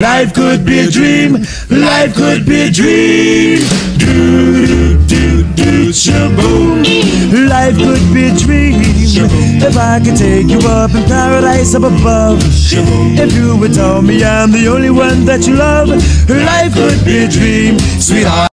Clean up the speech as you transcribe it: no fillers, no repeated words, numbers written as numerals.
Life could be a dream. Life could be a dream. Do do do do shaboom. Life could be a dream. If I could take you up in paradise up above. If you would tell me I'm the only one that you love. Life could be a dream, sweetheart.